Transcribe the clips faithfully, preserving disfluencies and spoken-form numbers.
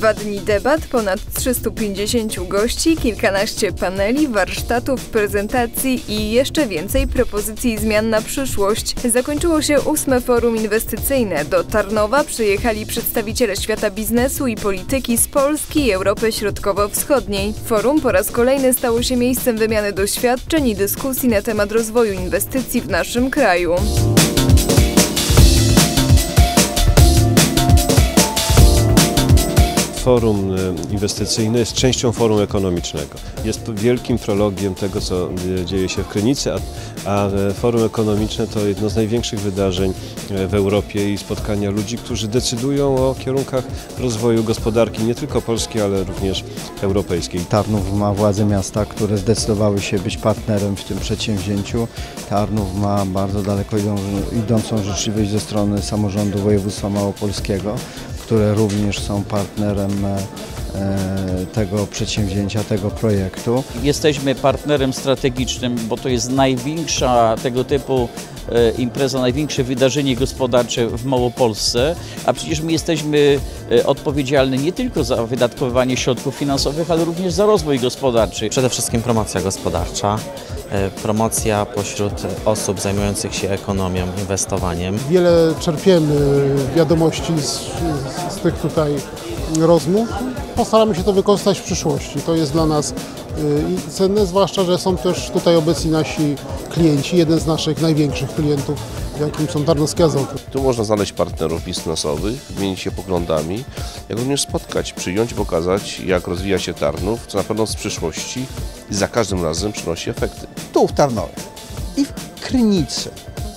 Dwa dni debat, ponad trzystu pięćdziesięciu gości, kilkanaście paneli, warsztatów, prezentacji i jeszcze więcej propozycji zmian na przyszłość. Zakończyło się ósme forum inwestycyjne. Do Tarnowa przyjechali przedstawiciele świata biznesu i polityki z Polski i Europy Środkowo-Wschodniej. Forum po raz kolejny stało się miejscem wymiany doświadczeń i dyskusji na temat rozwoju inwestycji w naszym kraju. Forum inwestycyjne jest częścią forum ekonomicznego. Jest wielkim prologiem tego, co dzieje się w Krynicy, a, a forum ekonomiczne to jedno z największych wydarzeń w Europie i spotkania ludzi, którzy decydują o kierunkach rozwoju gospodarki nie tylko polskiej, ale również europejskiej. Tarnów ma władze miasta, które zdecydowały się być partnerem w tym przedsięwzięciu. Tarnów ma bardzo daleko idącą życzliwość ze strony samorządu województwa małopolskiego, które również są partnerem tego przedsięwzięcia, tego projektu. Jesteśmy partnerem strategicznym, bo to jest największa tego typu impreza, największe wydarzenie gospodarcze w Małopolsce, a przecież my jesteśmy odpowiedzialni nie tylko za wydatkowanie środków finansowych, ale również za rozwój gospodarczy. Przede wszystkim promocja gospodarcza, promocja pośród osób zajmujących się ekonomią, inwestowaniem. Wiele czerpiemy wiadomości z, z tych tutaj rozmów. Postaramy się to wykorzystać w przyszłości. To jest dla nas cenne, zwłaszcza że są też tutaj obecni nasi klienci, jeden z naszych największych klientów, jakim są Tarnowskie Azoty. Tu można znaleźć partnerów biznesowych, wymienić się poglądami, jak również spotkać, przyjąć, pokazać, jak rozwija się Tarnów, co na pewno z przyszłości i za każdym razem przynosi efekty. Tu w Tarnowie i w Krynicy,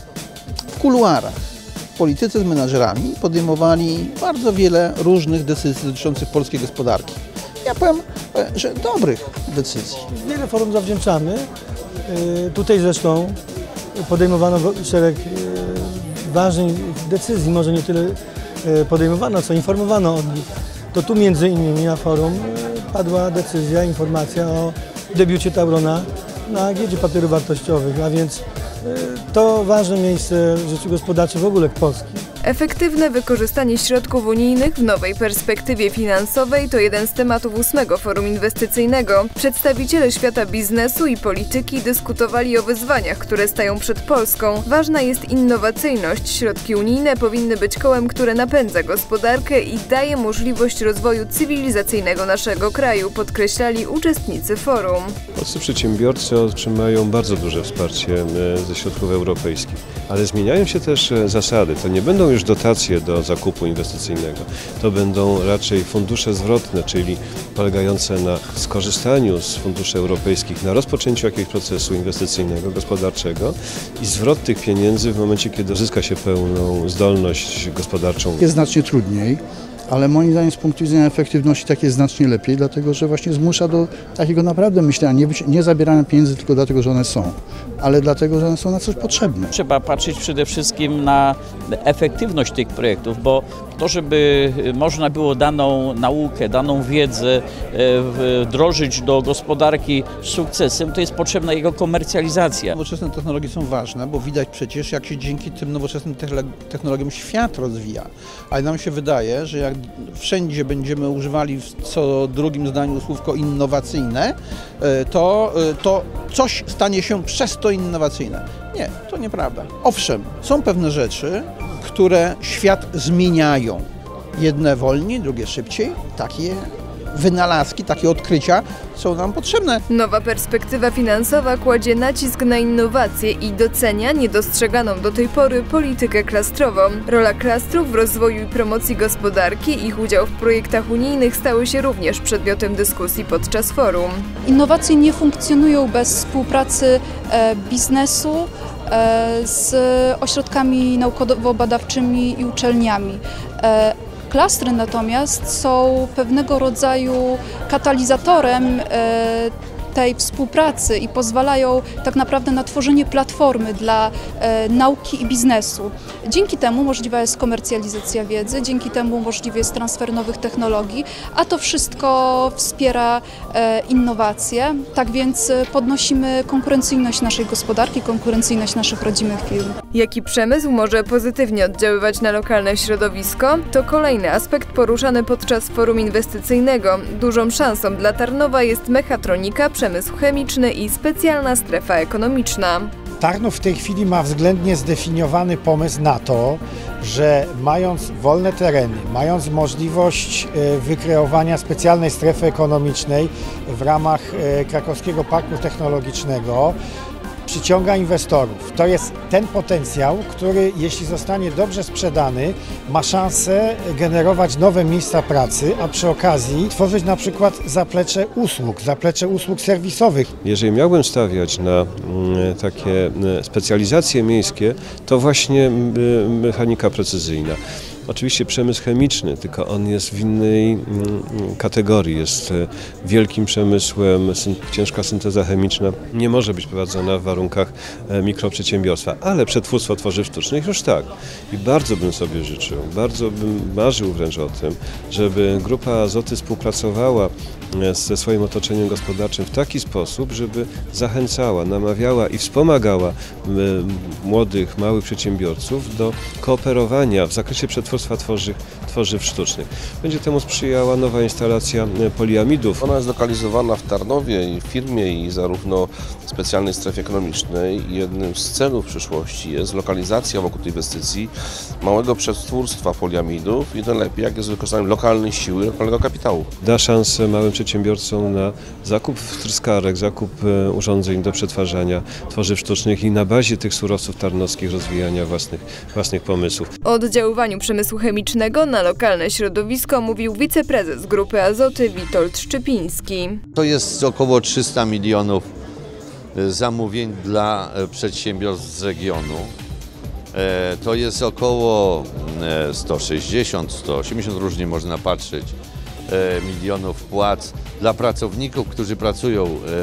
w kuluarach politycy z menadżerami podejmowali bardzo wiele różnych decyzji dotyczących polskiej gospodarki. Ja powiem, że dobrych decyzji. Wiele forum zawdzięczamy. Tutaj zresztą podejmowano szereg ważnych decyzji, może nie tyle podejmowano, co informowano o nich. To tu między innymi na forum padła decyzja, informacja o debiucie Taurona na giełdzie papierów wartościowych, a więc to ważne miejsce w życiu gospodarczym w ogóle Polski. Efektywne wykorzystanie środków unijnych w nowej perspektywie finansowej to jeden z tematów ósmego forum inwestycyjnego. Przedstawiciele świata biznesu i polityki dyskutowali o wyzwaniach, które stają przed Polską. Ważna jest innowacyjność. Środki unijne powinny być kołem, które napędza gospodarkę i daje możliwość rozwoju cywilizacyjnego naszego kraju, podkreślali uczestnicy forum. Polscy przedsiębiorcy otrzymają bardzo duże wsparcie ze środków europejskich, ale zmieniają się też zasady. To nie będą już dotacje do zakupu inwestycyjnego. To będą raczej fundusze zwrotne, czyli polegające na skorzystaniu z funduszy europejskich, na rozpoczęciu jakiegoś procesu inwestycyjnego, gospodarczego i zwrot tych pieniędzy w momencie, kiedy uzyska się pełną zdolność gospodarczą. Jest znacznie trudniej, ale moim zdaniem z punktu widzenia efektywności tak jest znacznie lepiej, dlatego że właśnie zmusza do takiego naprawdę myślenia, nie, nie zabierania pieniędzy tylko dlatego, że one są, ale dlatego, że one są na coś potrzebne. Trzeba patrzeć przede wszystkim na efektywność tych projektów, bo to, żeby można było daną naukę, daną wiedzę wdrożyć do gospodarki z sukcesem, to jest potrzebna jego komercjalizacja. Nowoczesne technologie są ważne, bo widać przecież, jak się dzięki tym nowoczesnym technologiom świat rozwija. Ale nam się wydaje, że jak wszędzie będziemy używali w co drugim zdaniu słówko innowacyjne, to, to coś stanie się przez to innowacyjne. Nie, to nieprawda. Owszem, są pewne rzeczy, które świat zmieniają. Jedne wolniej, drugie szybciej. Takie wynalazki, takie odkrycia są nam potrzebne. Nowa perspektywa finansowa kładzie nacisk na innowacje i docenia niedostrzeganą do tej pory politykę klastrową. Rola klastrów w rozwoju i promocji gospodarki i ich udział w projektach unijnych stały się również przedmiotem dyskusji podczas forum. Innowacje nie funkcjonują bez współpracy biznesu z ośrodkami naukowo-badawczymi i uczelniami. Klastry natomiast są pewnego rodzaju katalizatorem tej współpracy i pozwalają tak naprawdę na tworzenie platformy dla e, nauki i biznesu. Dzięki temu możliwa jest komercjalizacja wiedzy, dzięki temu możliwy jest transfer nowych technologii, a to wszystko wspiera e, innowacje. Tak więc podnosimy konkurencyjność naszej gospodarki, konkurencyjność naszych rodzimych firm. Jaki przemysł może pozytywnie oddziaływać na lokalne środowisko? To kolejny aspekt poruszany podczas forum inwestycyjnego. Dużą szansą dla Tarnowa jest mechatronika, przemysł chemiczny i specjalna strefa ekonomiczna. Tarnów w tej chwili ma względnie zdefiniowany pomysł na to, że mając wolne tereny, mając możliwość wykreowania specjalnej strefy ekonomicznej w ramach Krakowskiego Parku Technologicznego, przyciąga inwestorów. To jest ten potencjał, który jeśli zostanie dobrze sprzedany, ma szansę generować nowe miejsca pracy, a przy okazji tworzyć na przykład zaplecze usług, zaplecze usług serwisowych. Jeżeli miałbym stawiać na takie specjalizacje miejskie, to właśnie mechanika precyzyjna. Oczywiście przemysł chemiczny, tylko on jest w innej kategorii, jest wielkim przemysłem, ciężka synteza chemiczna nie może być prowadzona w warunkach mikroprzedsiębiorstwa, ale przetwórstwo tworzyw sztucznych już tak. I bardzo bym sobie życzył, bardzo bym marzył wręcz o tym, żeby Grupa Azoty współpracowała ze swoim otoczeniem gospodarczym w taki sposób, żeby zachęcała, namawiała i wspomagała młodych, małych przedsiębiorców do kooperowania w zakresie przetwórstwa tworzyw, tworzyw sztucznych. Będzie temu sprzyjała nowa instalacja poliamidów. Ona jest zlokalizowana w Tarnowie i w firmie i zarówno w specjalnej strefie ekonomicznej. Jednym z celów przyszłości jest lokalizacja wokół tej inwestycji małego przetwórstwa poliamidów i to lepiej, jak jest wykorzystaniem lokalnej siły, lokalnego kapitału. Da szansę małym przedsiębiorcom na zakup wtryskarek, zakup urządzeń do przetwarzania tworzyw sztucznych i na bazie tych surowców tarnowskich rozwijania własnych, własnych pomysłów. O oddziaływaniu przemysłu chemicznego na lokalne środowisko mówił wiceprezes Grupy Azoty Witold Szczypiński. To jest około trzysta milionów zamówień dla przedsiębiorstw z regionu. To jest około sto sześćdziesiąt, sto osiemdziesiąt, różnie można patrzeć, milionów płac dla pracowników, którzy pracują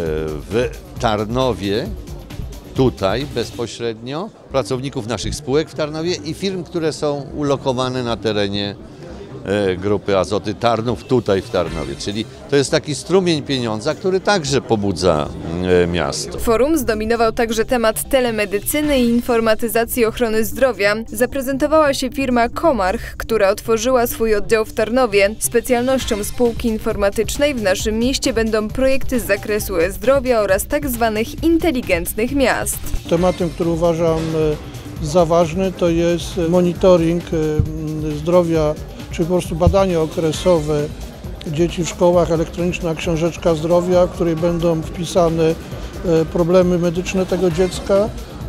w Tarnowie, tutaj bezpośrednio, pracowników naszych spółek w Tarnowie i firm, które są ulokowane na terenie Grupy Azoty Tarnów tutaj w Tarnowie. Czyli to jest taki strumień pieniądza, który także pobudza miasto. Forum zdominował także temat telemedycyny i informatyzacji ochrony zdrowia. Zaprezentowała się firma Komarch, która otworzyła swój oddział w Tarnowie. Specjalnością spółki informatycznej w naszym mieście będą projekty z zakresu e-zdrowia oraz tak zwanych inteligentnych miast. Tematem, który uważam za ważny, to jest monitoring zdrowia, czy po prostu badanie okresowe dzieci w szkołach, elektroniczna książeczka zdrowia, w której będą wpisane problemy medyczne tego dziecka.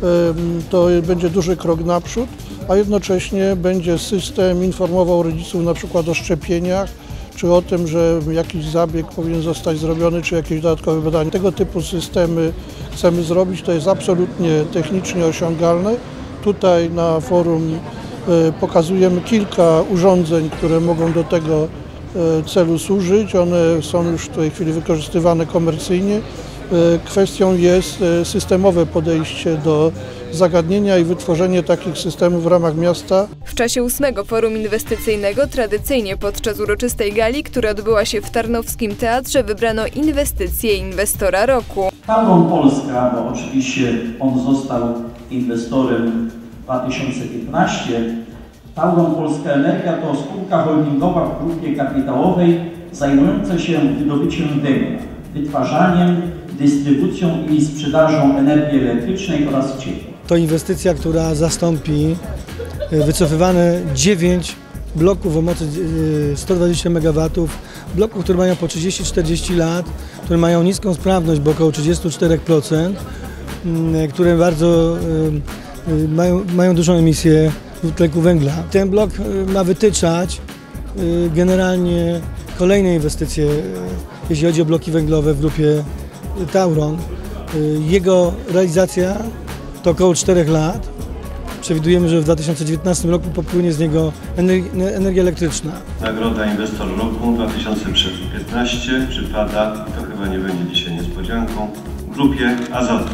To będzie duży krok naprzód, a jednocześnie będzie system informował rodziców na przykład o szczepieniach, czy o tym, że jakiś zabieg powinien zostać zrobiony, czy jakieś dodatkowe badania. Tego typu systemy chcemy zrobić, to jest absolutnie technicznie osiągalne. Tutaj na forum pokazujemy kilka urządzeń, które mogą do tego celu służyć. One są już w tej chwili wykorzystywane komercyjnie. Kwestią jest systemowe podejście do zagadnienia i wytworzenie takich systemów w ramach miasta. W czasie ósmego Forum Inwestycyjnego tradycyjnie podczas uroczystej gali, która odbyła się w Tarnowskim Teatrze, wybrano inwestycję Inwestora Roku. Tauron Polska, bo oczywiście on został inwestorem dwa tysiące piętnastym. Tauron Polska Energia to spółka holdingowa w grupie kapitałowej zajmująca się wydobyciem węgla, wytwarzaniem, dystrybucją i sprzedażą energii elektrycznej oraz ciepła. To inwestycja, która zastąpi wycofywane dziewięć bloków o mocy sto dwadzieścia megawatów, bloków, które mają po trzydzieści czterdzieści lat, które mają niską sprawność, bo około trzydzieści cztery procent, które bardzo mają, mają dużą emisję dwutlenku węgla. Ten blok ma wytyczać generalnie kolejne inwestycje, jeśli chodzi o bloki węglowe w grupie Tauron. Jego realizacja to około czterech lat. Przewidujemy, że w dwa tysiące dziewiętnastym roku popłynie z niego energia elektryczna. Nagroda Inwestor Roku dwa tysiące piętnasty przypada, to chyba nie będzie dzisiaj niespodzianka. niespodzianką w grupie Azoty.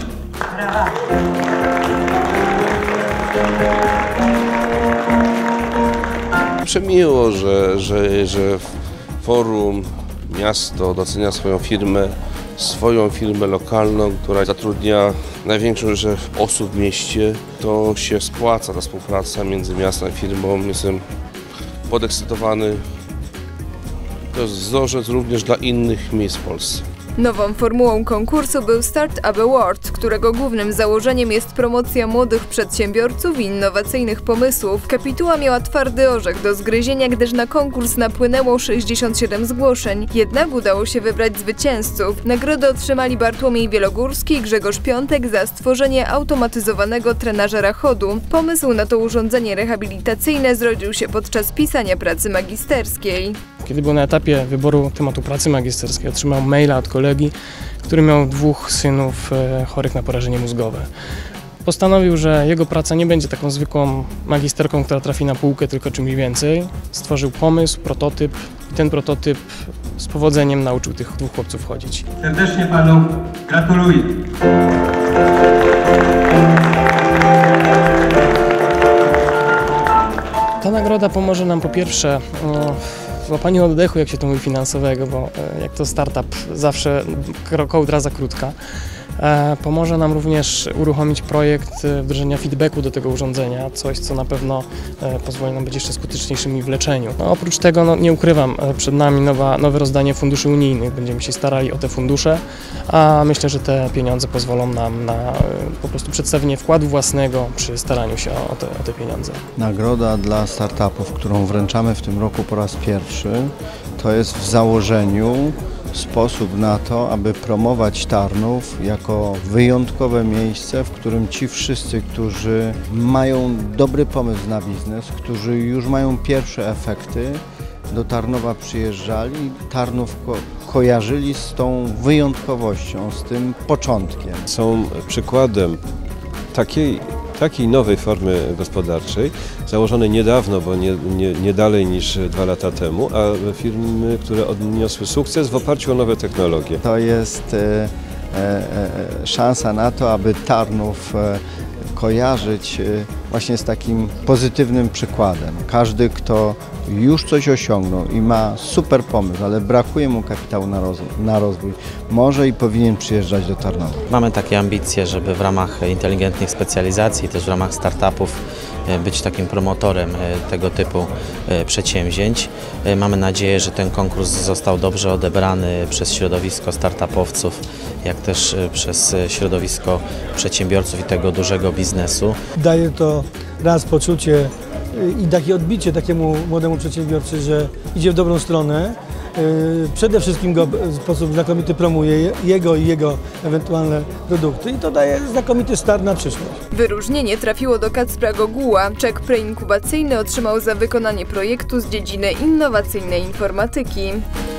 Przemiło, że, że, że forum, miasto docenia swoją firmę, swoją firmę lokalną, która zatrudnia największą rzeszę osób w mieście. To się spłaca, ta współpraca między miastem a firmą. Jestem podekscytowany. To jest wzorzec również dla innych miejsc w Polsce. Nową formułą konkursu był Startup Award, którego głównym założeniem jest promocja młodych przedsiębiorców i innowacyjnych pomysłów. Kapituła miała twardy orzech do zgryzienia, gdyż na konkurs napłynęło sześćdziesiąt siedem zgłoszeń. Jednak udało się wybrać zwycięzców. Nagrody otrzymali Bartłomiej Wielogórski i Grzegorz Piątek za stworzenie automatyzowanego trenażera chodu. Pomysł na to urządzenie rehabilitacyjne zrodził się podczas pisania pracy magisterskiej. Kiedy był na etapie wyboru tematu pracy magisterskiej, otrzymał maila od kolegi, który miał dwóch synów chorych na porażenie mózgowe. Postanowił, że jego praca nie będzie taką zwykłą magisterką, która trafi na półkę, tylko czymś więcej. Stworzył pomysł, prototyp i ten prototyp z powodzeniem nauczył tych dwóch chłopców chodzić. Serdecznie panu gratuluję. Ta nagroda pomoże nam po pierwsze w złapaniu oddechu, jak się to mówi, finansowego, bo jak to startup zawsze kołdra za krótka. Pomoże nam również uruchomić projekt wdrożenia feedbacku do tego urządzenia, coś co na pewno pozwoli nam być jeszcze skuteczniejszymi w leczeniu. No, oprócz tego, no, nie ukrywam, przed nami nowa, nowe rozdanie funduszy unijnych. Będziemy się starali o te fundusze, a myślę, że te pieniądze pozwolą nam na po prostu przedstawienie wkładu własnego przy staraniu się o te, o te pieniądze. Nagroda dla startupów, którą wręczamy w tym roku po raz pierwszy, to jest w założeniu sposób na to, aby promować Tarnów jako wyjątkowe miejsce, w którym ci wszyscy, którzy mają dobry pomysł na biznes, którzy już mają pierwsze efekty, do Tarnowa przyjeżdżali, Tarnów ko kojarzyli z tą wyjątkowością, z tym początkiem. Są przykładem takiej takiej nowej formy gospodarczej, założonej niedawno, bo nie, nie, nie dalej niż dwa lata temu, a firmy, które odniosły sukces w oparciu o nowe technologie. To jest e, e, szansa na to, aby Tarnów e, kojarzyć e, właśnie z takim pozytywnym przykładem. Każdy, kto już coś osiągnął i ma super pomysł, ale brakuje mu kapitału na rozwój, na rozwój, może i powinien przyjeżdżać do Tarnowa. Mamy takie ambicje, żeby w ramach inteligentnych specjalizacji, też w ramach startupów być takim promotorem tego typu przedsięwzięć. Mamy nadzieję, że ten konkurs został dobrze odebrany przez środowisko startupowców, jak też przez środowisko przedsiębiorców i tego dużego biznesu. Daje to raz poczucie i takie odbicie takiemu młodemu przedsiębiorcy, że idzie w dobrą stronę. Przede wszystkim go w sposób znakomity promuje, jego i jego ewentualne produkty i to daje znakomity start na przyszłość. Wyróżnienie trafiło do Kacpra Goguła. Czek preinkubacyjny otrzymał za wykonanie projektu z dziedziny innowacyjnej informatyki.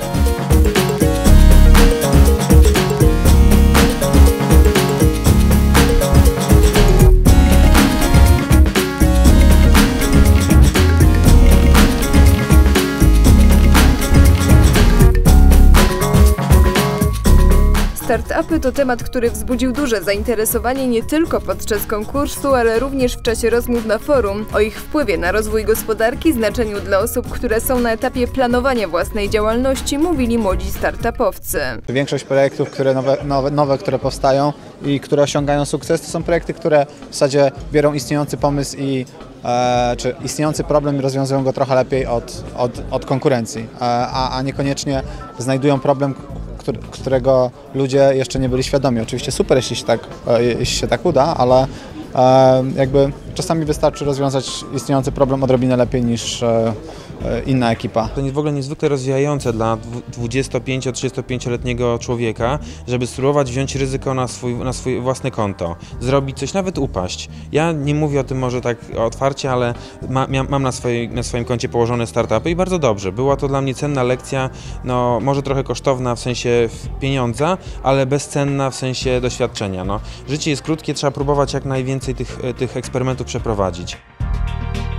Startupy to temat, który wzbudził duże zainteresowanie nie tylko podczas konkursu, ale również w czasie rozmów na forum. O ich wpływie na rozwój gospodarki, znaczeniu dla osób, które są na etapie planowania własnej działalności, mówili młodzi startupowcy. Większość projektów, które nowe, nowe, nowe, które powstają i które osiągają sukces, to są projekty, które w zasadzie biorą istniejący pomysł i e, czy istniejący problem i rozwiązują go trochę lepiej od, od, od konkurencji, e, a, a niekoniecznie znajdują problem, którego ludzie jeszcze nie byli świadomi. Oczywiście super, jeśli się tak, jeśli się tak uda, ale jakby czasami wystarczy rozwiązać istniejący problem odrobinę lepiej niż inna ekipa. To jest w ogóle niezwykle rozwijające dla dwudziesto-trzydziestopięcioletniego człowieka, żeby spróbować wziąć ryzyko na swój, na swój własne konto, zrobić coś, nawet upaść. Ja nie mówię o tym może tak otwarcie, ale ma, mam na, swojej, na swoim koncie położone startupy i bardzo dobrze. Była to dla mnie cenna lekcja, no może trochę kosztowna w sensie pieniądza, ale bezcenna w sensie doświadczenia. No, życie jest krótkie, trzeba próbować jak najwięcej tych, tych eksperymentów przeprowadzić.